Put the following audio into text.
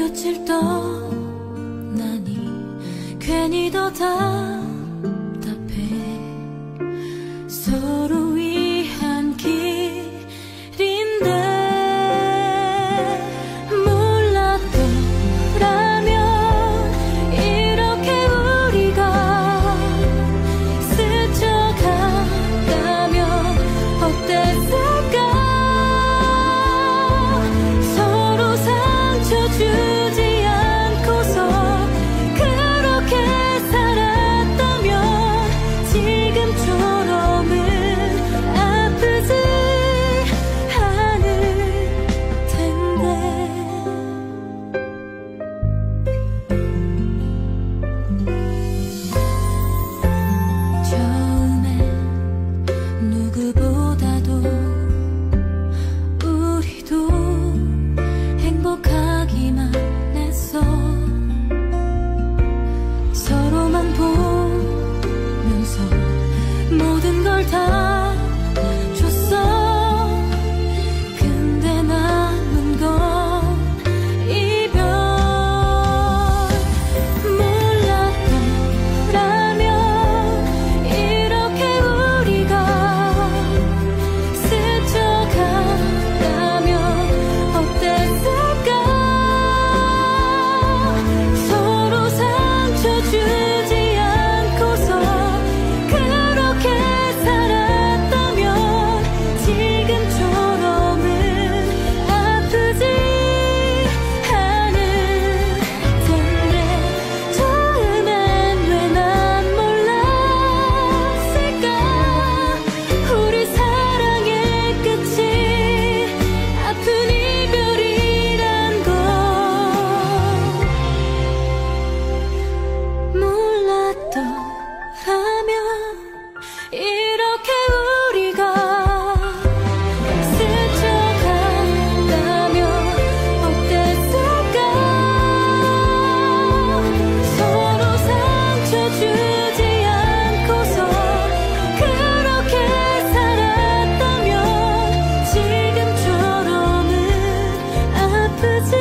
며칠 떠나니 괜히 더 답답해. 서로 위한 길인데 몰랐더라면 이렇게 우리가 스쳐간다면 어땠을까. 서로 상처 주지 않고서 그렇게 살았다면 지금처럼은 아프지 않을 텐데. 처음엔 누구보다도 우리도 행복하기만 했어. 서로만 보면서 모든 걸 다 줬어. 근데 남은 건 이별. 몰랐더라면 이렇게 우리가 스쳐간다면 어땠을까. 서로 상처 주지 않고서 그렇게 살았다면 지금처럼은 아프지 않을 텐데. 처음엔 왜 난 몰랐을까. 우리 사랑의 끝이 아픈 이별이란 걸. 몰랐더라면 이렇게 우리가 스쳐간다면 어땠을까. 서로 상처 주지 않고서 그렇게 살았다면 지금처럼은 아프지